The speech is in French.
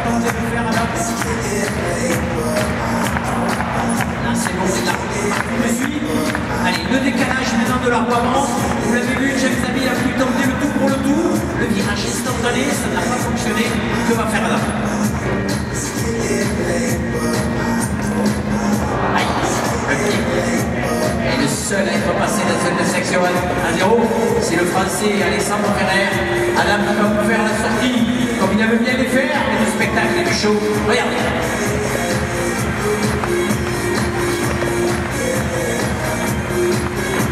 comptez le faire alors? Là, c'est bon, c'est là. Tu me suis? Allez, le décalage maintenant de la roue avance. Vous l'avez vu, James Abbey a pu tenter le tout pour le tout. Le virage instantané, ça n'a pas fonctionné. Que va faire là? Aïe, le pied. Et le seul à être passé dans cette section 1-0, c'est le Français Alexandre Ferrer. Adam qui va faire la sortie, comme il aime bien les faire, et le spectacle et du show. Regardez.